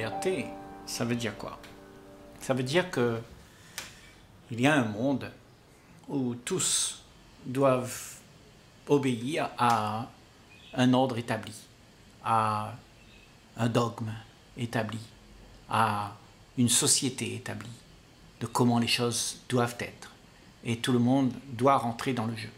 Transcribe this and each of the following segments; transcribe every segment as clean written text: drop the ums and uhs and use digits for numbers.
liberté, ça veut dire quoi? Ça veut dire que il y a un monde où tous doivent obéir à un ordre établi, à un dogme établi, à une société établie, de comment les choses doivent être. Et tout le monde doit rentrer dans le jeu.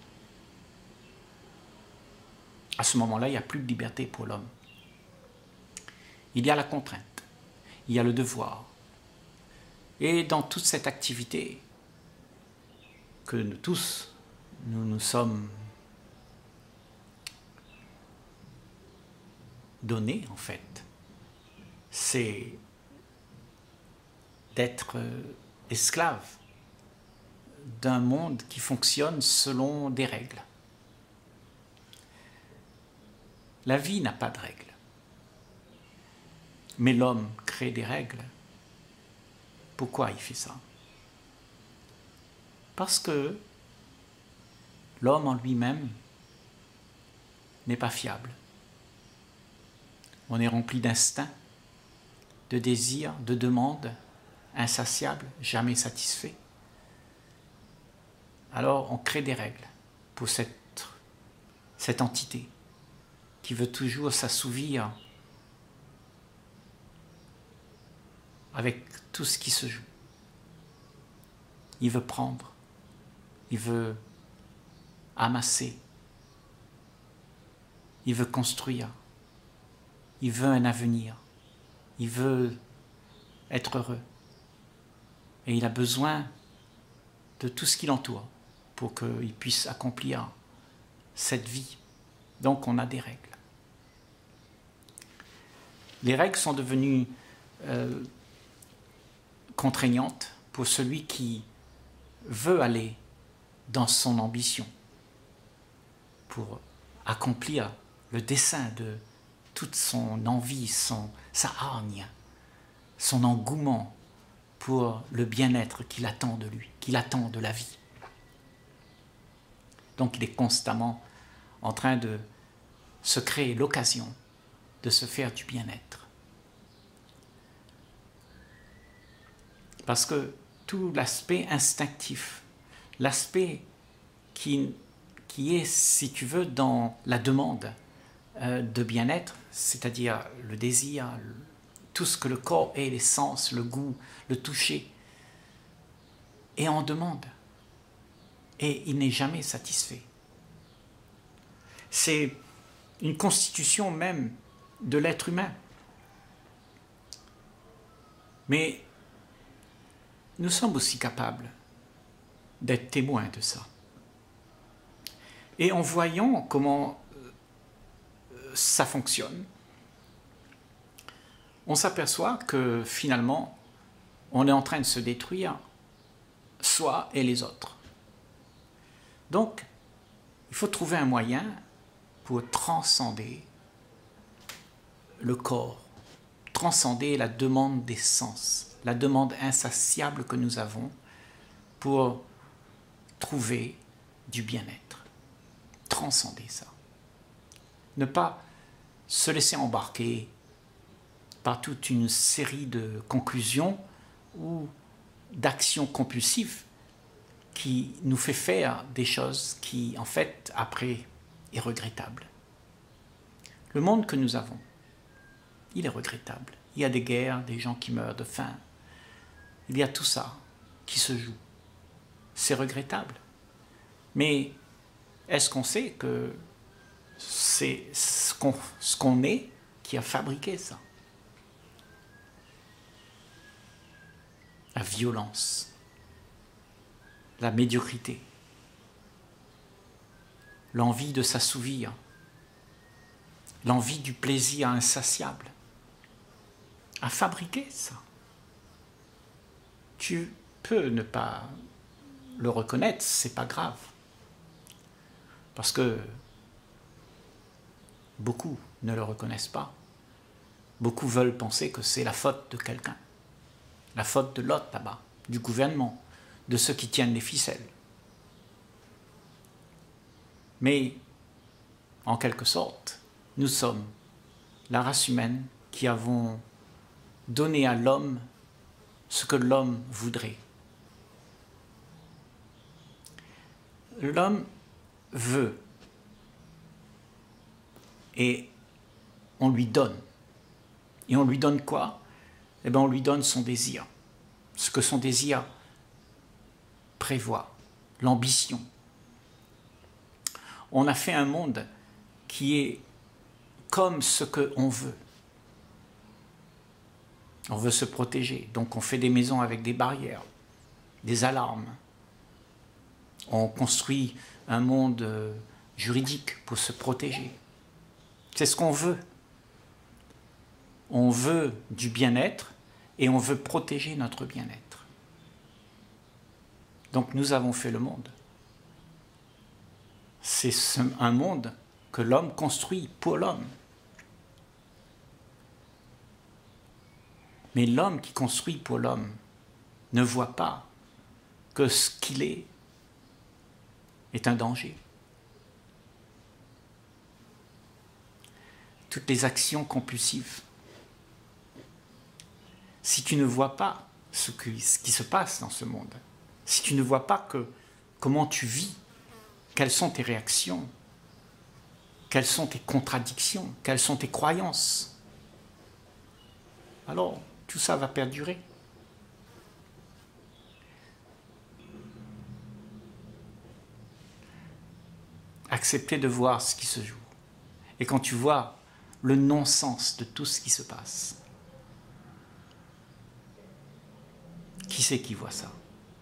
À ce moment-là, il n'y a plus de liberté pour l'homme. Il y a la contrainte, il y a le devoir. Et dans toute cette activité que nous tous, nous sommes donnés, en fait, c'est d'être esclave d'un monde qui fonctionne selon des règles. La vie n'a pas de règles. Mais l'homme crée des règles. Pourquoi il fait ça? Parce que l'homme en lui-même n'est pas fiable. On est rempli d'instincts, de désirs, de demandes insatiables, jamais satisfaits. Alors on crée des règles pour cette entité qui veut toujours s'assouvir avec tout ce qui se joue. Il veut prendre, il veut amasser, il veut construire, il veut un avenir, il veut être heureux. Et il a besoin de tout ce qui l'entoure pour qu'il puisse accomplir cette vie. Donc on a des règles. Les règles sont devenues contraignantes pour celui qui veut aller dans son ambition, pour accomplir le dessein de toute son envie, sa hargne, son engouement pour le bien-être qu'il attend de lui, qu'il attend de la vie. Donc il est constamment en train de se créer l'occasion de se faire du bien-être. Parce que tout l'aspect instinctif, l'aspect qui est, si tu veux, dans la demande de bien-être, c'est-à-dire le désir, tout ce que le corps est, les sens, le goût, le toucher, est en demande. Et il n'est jamais satisfait. C'est une constitution même de l'être humain. Mais nous sommes aussi capables d'être témoins de ça. Et en voyant comment ça fonctionne, on s'aperçoit que finalement, on est en train de se détruire, soi et les autres. Donc, il faut trouver un moyen pour transcender le corps, transcender la demande des sens, la demande insatiable que nous avons pour trouver du bien-être. Transcender ça. Ne pas se laisser embarquer par toute une série de conclusions ou d'actions compulsives qui nous fait faire des choses qui, en fait, après, est regrettable. Le monde que nous avons, il est regrettable. Il y a des guerres, des gens qui meurent de faim. Il y a tout ça qui se joue. C'est regrettable. Mais est-ce qu'on sait que c'est ce qu'on est qui a fabriqué ça? La violence, la médiocrité, l'envie de s'assouvir, l'envie du plaisir insatiable, a fabriqué ça. Tu peux ne pas le reconnaître, c'est pas grave. Parce que beaucoup ne le reconnaissent pas. Beaucoup veulent penser que c'est la faute de quelqu'un. La faute de l'autre là-bas, du gouvernement, de ceux qui tiennent les ficelles. Mais, en quelque sorte, nous sommes la race humaine qui avons donner à l'homme ce que l'homme voudrait. L'homme veut et on lui donne. Et on lui donne quoi? Eh bien, on lui donne son désir. Ce que son désir prévoit, l'ambition. On a fait un monde qui est comme ce qu'on veut. On veut se protéger, donc on fait des maisons avec des barrières, des alarmes. On construit un monde juridique pour se protéger. C'est ce qu'on veut. On veut du bien-être et on veut protéger notre bien-être. Donc nous avons fait le monde. C'est un monde que l'homme construit pour l'homme. Mais l'homme qui construit pour l'homme ne voit pas que ce qu'il est un danger. Toutes les actions compulsives. Si tu ne vois pas ce qui se passe dans ce monde, si tu ne vois pas comment tu vis, quelles sont tes réactions, quelles sont tes contradictions, quelles sont tes croyances, alors tout ça va perdurer. Accepter de voir ce qui se joue. Et quand tu vois le non-sens de tout ce qui se passe, qui c'est qui voit ça?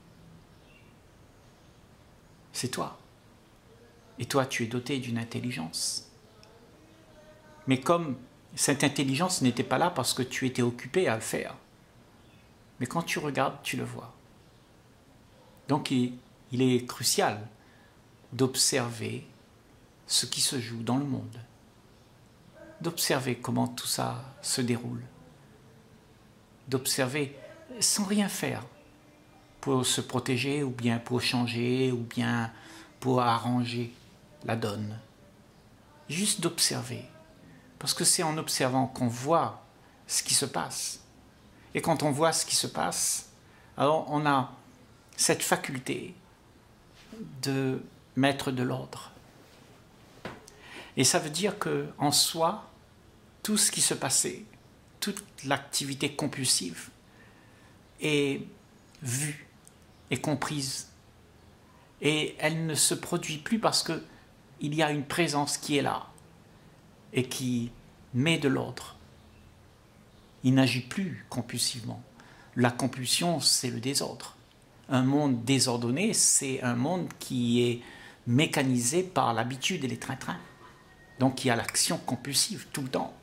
C'est toi. Et toi, tu es doté d'une intelligence. Mais comme cette intelligence n'était pas là parce que tu étais occupé à le faire, mais quand tu regardes, tu le vois. Donc il est crucial d'observer ce qui se joue dans le monde, d'observer comment tout ça se déroule, d'observer sans rien faire pour se protéger ou bien pour changer ou bien pour arranger la donne. Juste d'observer, parce que c'est en observant qu'on voit ce qui se passe. Et quand on voit ce qui se passe, alors on a cette faculté de mettre de l'ordre. Et ça veut dire qu'en soi, tout ce qui se passait, toute l'activité compulsive est vue, est comprise. Et elle ne se produit plus parce qu'il y a une présence qui est là et qui met de l'ordre. Il n'agit plus compulsivement. La compulsion, c'est le désordre. Un monde désordonné, c'est un monde qui est mécanisé par l'habitude et les train-train. Donc il y a l'action compulsive tout le temps.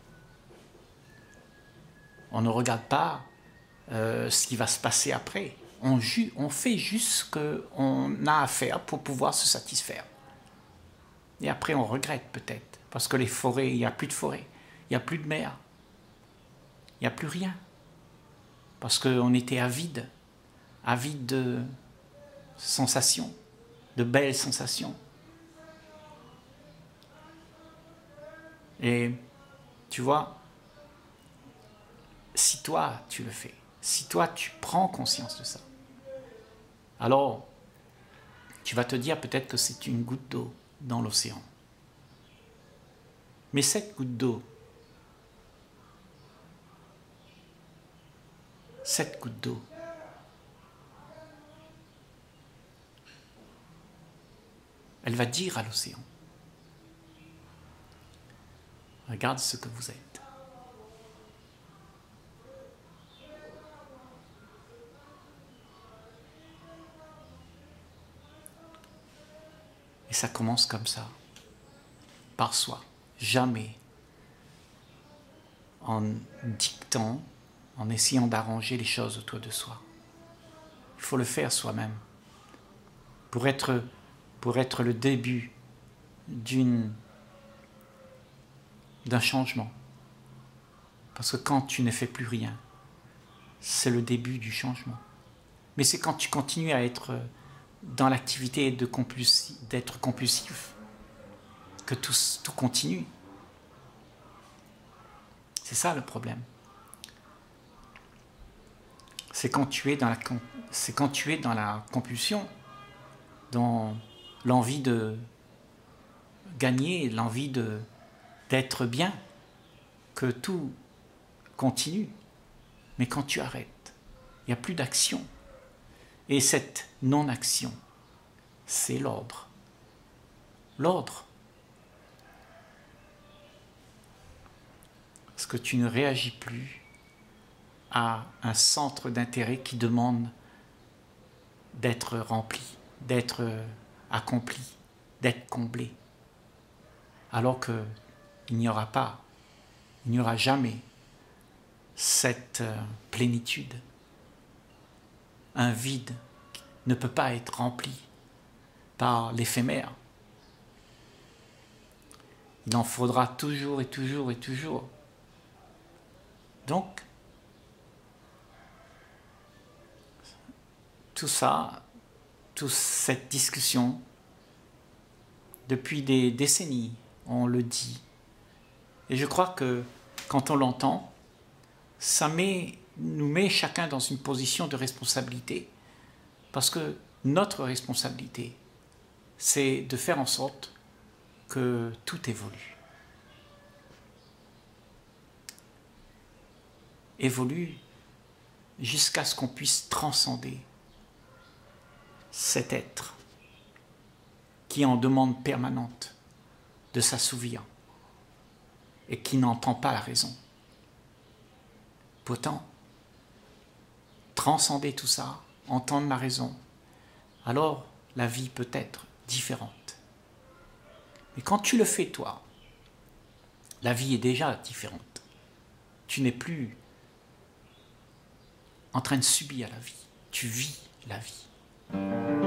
On ne regarde pas ce qui va se passer après. On fait juste ce qu'on a à faire pour pouvoir se satisfaire. Et après on regrette peut-être, parce que les forêts, il n'y a plus de forêt, il n'y a plus de mer, il n'y a plus rien. Parce qu'on était avide de sensations, de belles sensations. Et tu vois, si toi tu le fais, si toi tu prends conscience de ça, alors tu vas te dire peut-être que c'est une goutte d'eau dans l'océan. Mais cette goutte d'eau, elle va dire à l'océan, regarde ce que vous êtes. Et ça commence comme ça, par soi, jamais en dictant, en essayant d'arranger les choses autour de soi. Il faut le faire soi-même pour être le début d'un changement. Parce que quand tu ne fais plus rien, c'est le début du changement. Mais c'est quand tu continues à être dans l'activité d'être compulsif que tout continue. C'est ça le problème. c'est quand tu es dans la compulsion, dans l'envie de gagner, l'envie d'être bien, que tout continue. Mais quand tu arrêtes, il n'y a plus d'action. Et cette non-action, c'est l'ordre. L'ordre. Parce que tu ne réagis plus à un centre d'intérêt qui demande d'être rempli, d'être accompli, d'être comblé. Alors qu'il n'y aura pas, il n'y aura jamais cette plénitude. Un vide ne peut pas être rempli par l'éphémère. Il en faudra toujours et toujours et toujours. Donc, tout ça, toute cette discussion, depuis des décennies, on le dit. Et je crois que quand on l'entend, ça nous met chacun dans une position de responsabilité. Parce que notre responsabilité, c'est de faire en sorte que tout évolue. Évolue jusqu'à ce qu'on puisse transcender cet être qui est en demande permanente de s'assouvir et qui n'entend pas la raison. Pourtant, transcender tout ça, entendre la raison, alors la vie peut être différente. Mais quand tu le fais toi, la vie est déjà différente. Tu n'es plus en train de subir la vie, tu vis la vie.